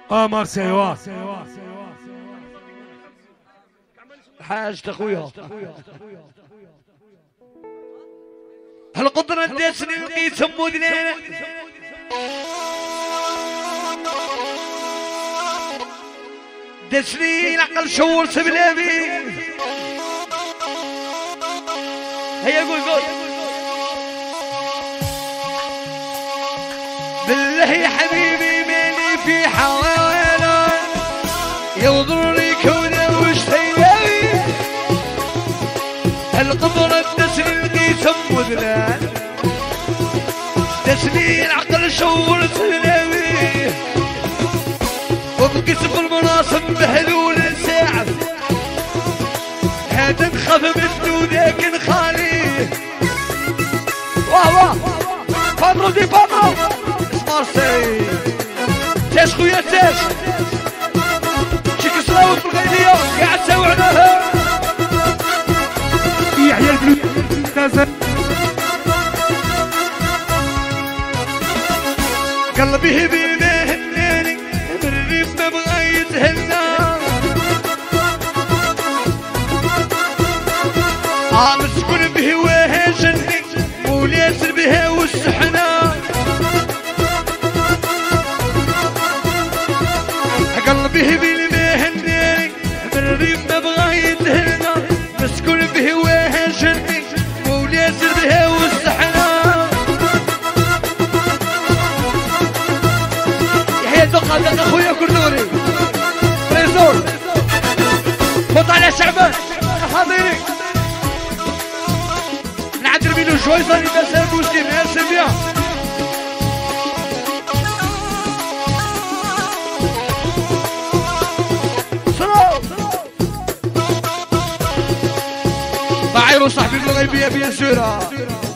مارسيوا حاجة اخويا هالقدرة دسني لقيت مودنا دسني العقل شور سبلابي هيا قول بالله يا حبيبي مالي في حوالا يوضر لي كونه وشتيلي القدرة دسني لقيت مودنا دسني العقل شور سبلابي وبقسم المناصب بحلول الساعة هذا نخاف منه ذاك نخاليه واه فاضرو دي فاضرو اسمارسي تاش خويا تاش شيك سلاوت في الغيبية قاعد تساوي عناها يحيى البلوز قلبي بيده هناني بالريف ما بغى يتهنى مسكون بهواه جني وليسر بها والسحنة قلبي بالماء هناني بالريف ما بغى يتهنى مسكون بهواه جني وليسر بها والسحنة يحيى دقة اخويا كردوري ريزور فوت على شعبان حاضرين نعدل بينو شوي صار يبسل مسكين اسف يا سلام بعيرو صاحبي بالغيبية بيان سورة